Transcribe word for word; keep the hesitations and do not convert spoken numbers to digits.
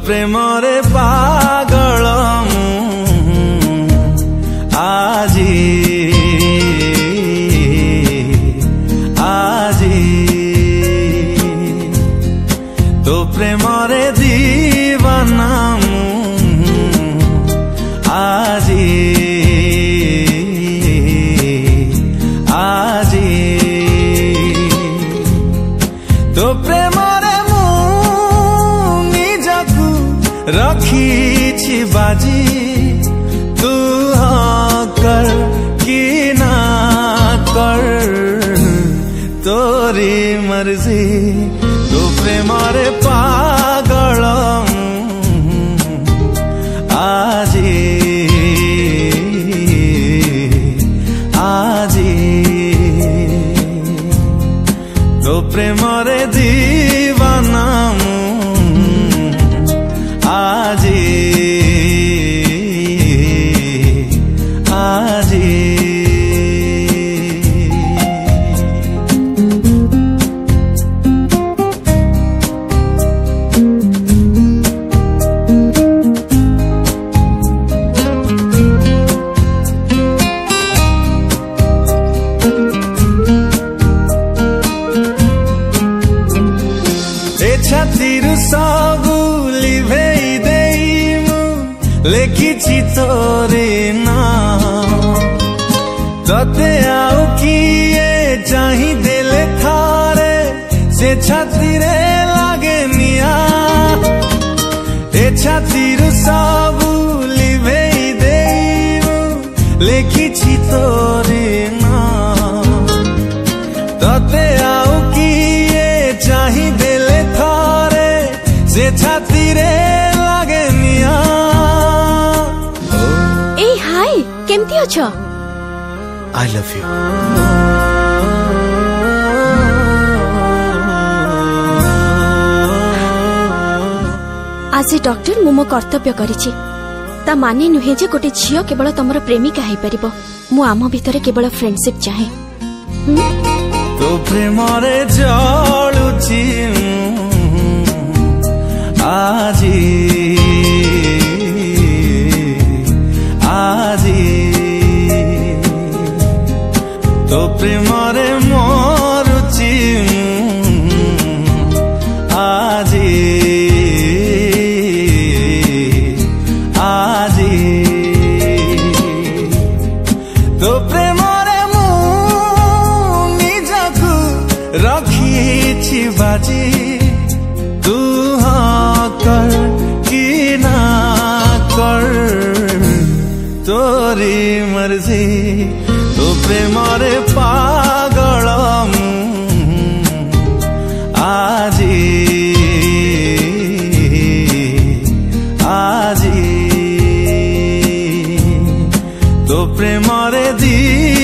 ପ୍ରେମରେ ପାଗଳ ଆଜି ଆଜି ତୋ ପ୍ରେମରେ ଦିୱାନା ଆଜି ଆଜି ତୋ ପ୍ରେମରେ ମୁଁ ନିଜକୁ ରଖିଛି ବାଜି ତୁ हाँ कर कि ना कर तोरी मर्जी तू प्रेमरे पागल आजी आजी तो प्रेमरे दीवाना आजी छातीरु सबु लिभेई देइमु लेखिछि तोरे नाम तते आउ किए चाहि देले थारे से छातीरे लागे निया ए छातीरु सबु लिभेई देइमु लेखिछि तोरे नाम तते आउ किए चाहि देले से छातीरे लागे निया ए हाय केमती अछो आई लव यू आज डॉक्टर मु मो कर्तव्य करिछि ता माने नुहे जे गोटे झियो केवल तमर प्रेमिका हेई परिबो मु आम भितरे केवल फ्रेंडशिप चाहे तो प्रेमरे जळुछि आजी आजी तो प्रेमरे मरुछि आजी आजी तो प्रेमरे मु निजकु रखिछि बाजी तू हाँ कर कि ना कर तोरी मर्जी तो प्रेमरे पागल आजी आजी तो प्रेमरे दी